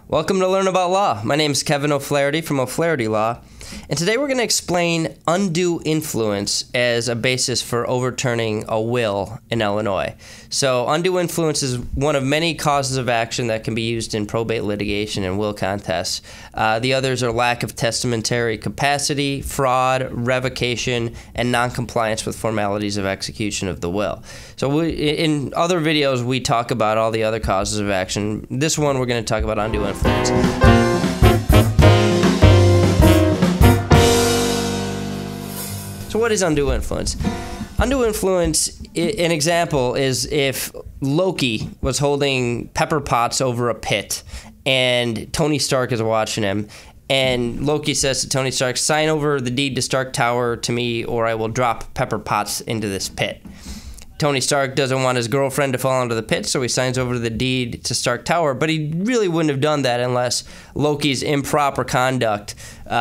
Welcome to Learn About Law. My name is Kevin O'Flaherty from O'Flaherty Law, and today we're going to explain undue influence as a basis for overturning a will in Illinois. So undue influence is one of many causes of action that can be used in probate litigation and will contests. The others are lack of testamentary capacity, fraud, revocation, and noncompliance with formalities of execution of the will. So in other videos, we talk about all the other causes of action. This one, we're going to talk about undue influence. So what is undue influence? Undue influence, an example is if Loki was holding pepper pots over a pit and Tony Stark is watching him, and Loki says to Tony Stark, "Sign over the deed to Stark Tower to me or I will drop pepper pots into this pit." Tony Stark doesn't want his girlfriend to fall into the pit, so he signs over the deed to Stark Tower, but he really wouldn't have done that unless Loki's improper conduct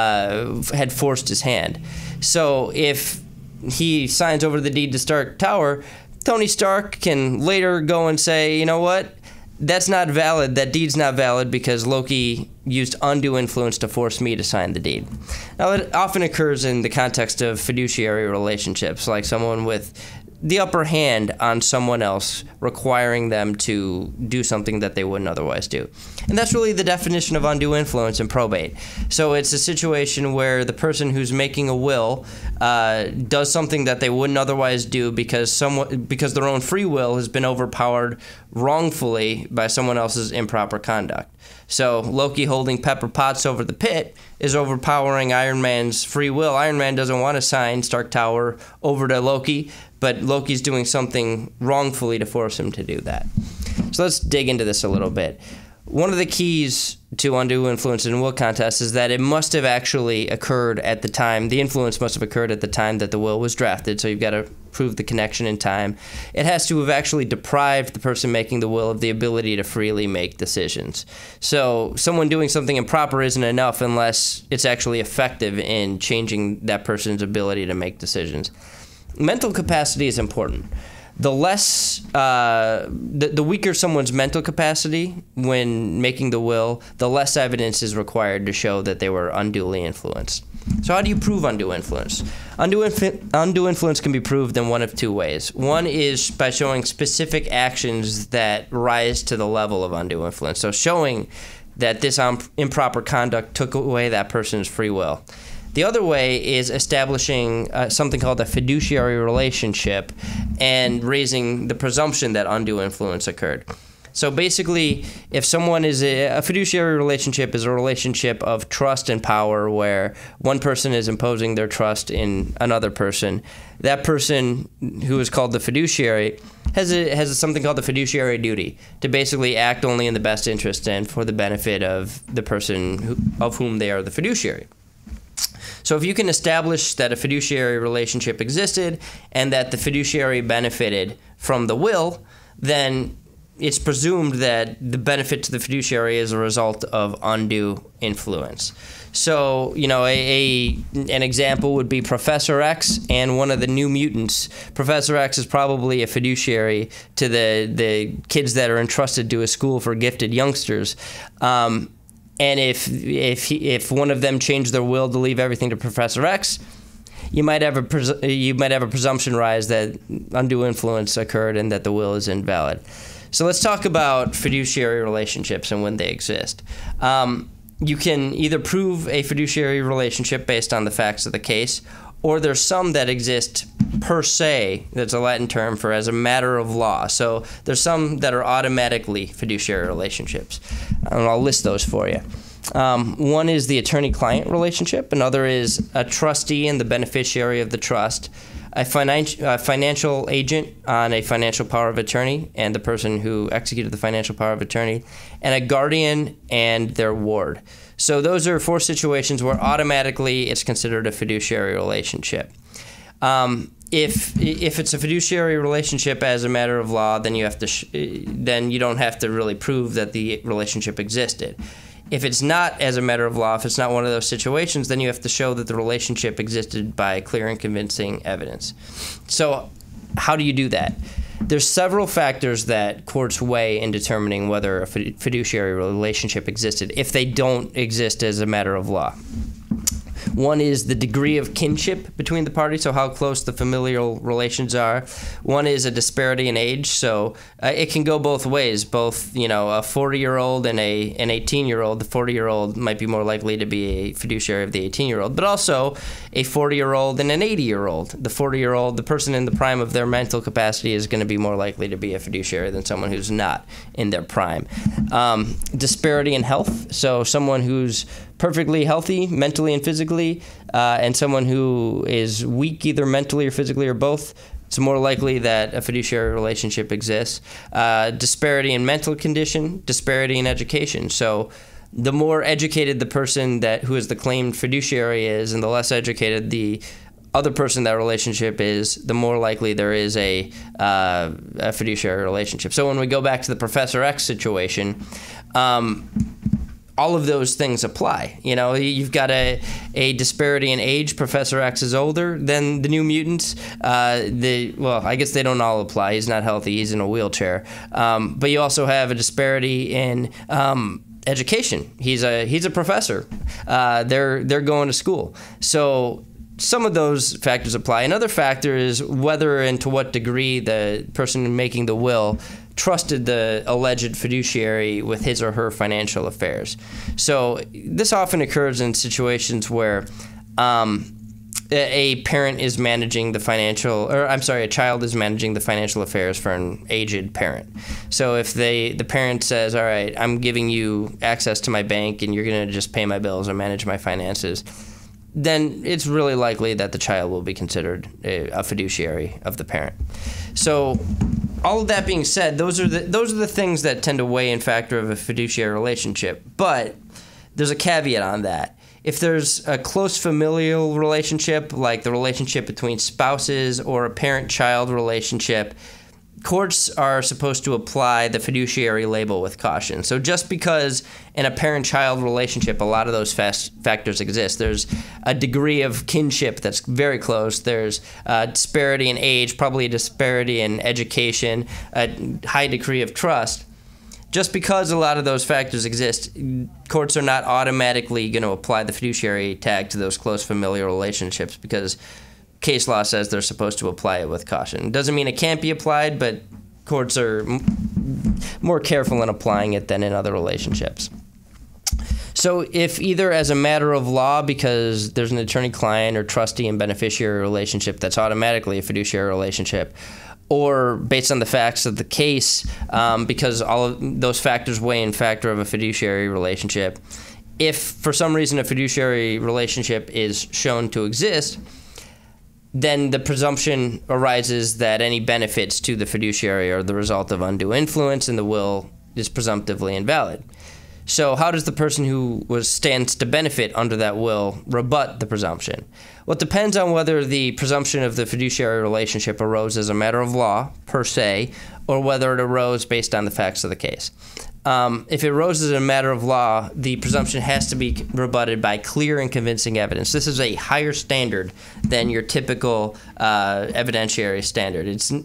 had forced his hand. So if he signs over the deed to Stark Tower, Tony Stark can later go and say, you know what, that's not valid, that deed's not valid because Loki used undue influence to force me to sign the deed. Now, it often occurs in the context of fiduciary relationships, like someone with the upper hand on someone else, requiring them to do something that they wouldn't otherwise do. And that's really the definition of undue influence in probate. So it's a situation where the person who's making a will does something that they wouldn't otherwise do because their own free will has been overpowered wrongfully by someone else's improper conduct. So Loki holding pepper pots over the pit is overpowering Iron Man's free will. Iron Man doesn't want to sign Stark Tower over to Loki, but Loki's doing something wrongfully to force him to do that. So let's dig into this a little bit. One of the keys to undue influence in will contests is that it must have actually occurred at the time, the influence must have occurred at the time that the will was drafted, so you've got to prove the connection in time. It has to have actually deprived the person making the will of the ability to freely make decisions. So someone doing something improper isn't enough unless it's actually effective in changing that person's ability to make decisions. Mental capacity is important. The less, the weaker someone's mental capacity when making the will, the less evidence is required to show that they were unduly influenced. So how do you prove undue influence? Undue influence can be proved in one of two ways. One is by showing specific actions that rise to the level of undue influence. So showing that this improper conduct took away that person's free will. The other way is establishing something called a fiduciary relationship and raising the presumption that undue influence occurred. So basically, if someone is a fiduciary relationship is a relationship of trust and power where one person is imposing their trust in another person, that person who is called the fiduciary has something called the fiduciary duty to basically act only in the best interest and for the benefit of the person of whom they are the fiduciary. So if you can establish that a fiduciary relationship existed and that the fiduciary benefited from the will, then it's presumed that the benefit to the fiduciary is a result of undue influence. So, you know, an example would be Professor X and one of the New Mutants. Professor X is probably a fiduciary to the kids that are entrusted to a school for gifted youngsters. And if one of them changed their will to leave everything to Professor X, you might have a presumption rise that undue influence occurred and that the will is invalid. So let's talk about fiduciary relationships and when they exist. You can either prove a fiduciary relationship based on the facts of the case, or there's some that exist per se, that's a Latin term for as a matter of law. So there's some that are automatically fiduciary relationships, and I'll list those for you. One is the attorney-client relationship. Another is a trustee and the beneficiary of the trust, a financial agent on a financial power of attorney and the person who executed the financial power of attorney, and a guardian and their ward. So those are 4 situations where automatically it's considered a fiduciary relationship. If it's a fiduciary relationship as a matter of law, then you don't have to really prove that the relationship existed. If it's not as a matter of law, if it's not one of those situations, then you have to show that the relationship existed by clear and convincing evidence. So how do you do that? there's several factors that courts weigh in determining whether a fiduciary relationship existed if they don't exist as a matter of law. One is the degree of kinship between the parties, so how close the familial relations are. One is a disparity in age, so it can go both ways. Both, a 40-year-old and an 18-year-old. The 40-year-old might be more likely to be a fiduciary of the 18-year-old, but also a 40-year-old and an 80-year-old. The 40-year-old, the person in the prime of their mental capacity, is going to be more likely to be a fiduciary than someone who's not in their prime. Disparity in health, so someone who's perfectly healthy mentally and physically, and someone who is weak either mentally or physically or both, it's more likely that a fiduciary relationship exists. Disparity in mental condition, disparity in education. So the more educated the person who is the claimed fiduciary is, and the less educated the other person in that relationship is, the more likely there is a fiduciary relationship. So when we go back to the Professor X situation, all of those things apply. You've got a disparity in age. Professor X is older than the New Mutants. I guess they don't all apply. He's not healthy. He's in a wheelchair. But you also have a disparity in education. He's a professor. They're going to school. So some of those factors apply. Another factor is whether and to what degree the person making the will trusted the alleged fiduciary with his or her financial affairs. So this often occurs in situations where a parent is managing the a child is managing the financial affairs for an aged parent. So if the parent says, all right, I'm giving you access to my bank and you're going to just pay my bills or manage my finances, then it's really likely that the child will be considered a fiduciary of the parent. So all of that being said, those are the things that tend to weigh in factor of a fiduciary relationship. But there's a caveat on that. If there's a close familial relationship, like the relationship between spouses or a parent-child relationship, courts are supposed to apply the fiduciary label with caution. So just because in a parent-child relationship a lot of those factors exist, there's a degree of kinship that's very close, there's a disparity in age, probably a disparity in education, a high degree of trust. Just because a lot of those factors exist, courts are not automatically going to apply the fiduciary tag to those close familial relationships because case law says they're supposed to apply it with caution. Doesn't mean it can't be applied, but courts are more careful in applying it than in other relationships. So if either as a matter of law, because there's an attorney-client or trustee and beneficiary relationship that's automatically a fiduciary relationship, or based on the facts of the case, because all of those factors weigh in factor of a fiduciary relationship, if for some reason a fiduciary relationship is shown to exist, then the presumption arises that any benefits to the fiduciary are the result of undue influence and the will is presumptively invalid. So how does the person who stands to benefit under that will rebut the presumption? Well, it depends on whether the presumption of the fiduciary relationship arose as a matter of law, per se, or whether it arose based on the facts of the case. If it arose as a matter of law, the presumption has to be rebutted by clear and convincing evidence. This is a higher standard than your typical evidentiary standard.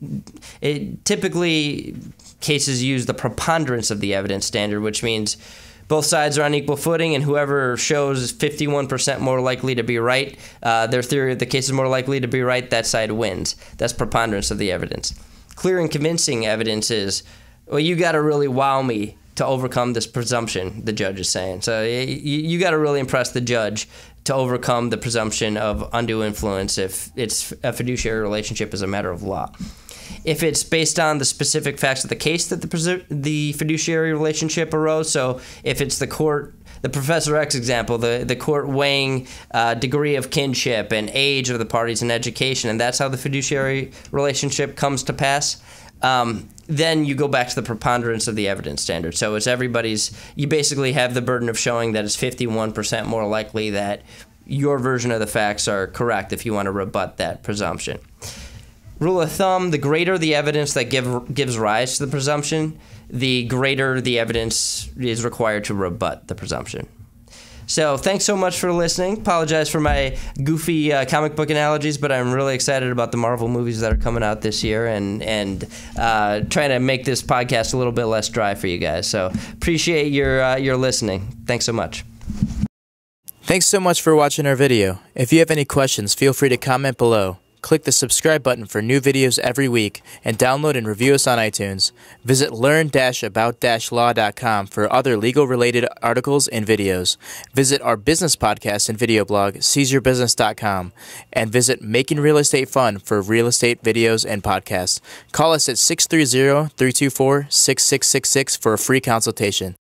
Typically, cases use the preponderance of the evidence standard, which means both sides are on equal footing, and whoever shows 51% more likely to be right, their theory of the case is more likely to be right, that side wins. That's preponderance of the evidence. Clear and convincing evidence is, well, you got to really wow me to overcome this presumption, the judge is saying. So you got to really impress the judge to overcome the presumption of undue influence if it's a fiduciary relationship as a matter of law. If it's based on the specific facts of the case that the fiduciary relationship arose, so if it's the Professor X example, the court weighing degree of kinship and age of the parties and education, and that's how the fiduciary relationship comes to pass, then you go back to the preponderance of the evidence standard. So it's you basically have the burden of showing that it's 51% more likely that your version of the facts are correct if you want to rebut that presumption. Rule of thumb, the greater the evidence that gives rise to the presumption, the greater the evidence is required to rebut the presumption. So thanks so much for listening. Apologize for my goofy comic book analogies, but I'm really excited about the Marvel movies that are coming out this year and trying to make this podcast a little bit less dry for you guys. So appreciate your listening. Thanks so much. Thanks so much for watching our video. If you have any questions, feel free to comment below. Click the subscribe button for new videos every week, and download and review us on iTunes. Visit learn-about-law.com for other legal-related articles and videos. Visit our business podcast and video blog, seizeyourbusiness.com, and visit Making Real Estate Fun for real estate videos and podcasts. Call us at 630-324-6666 for a free consultation.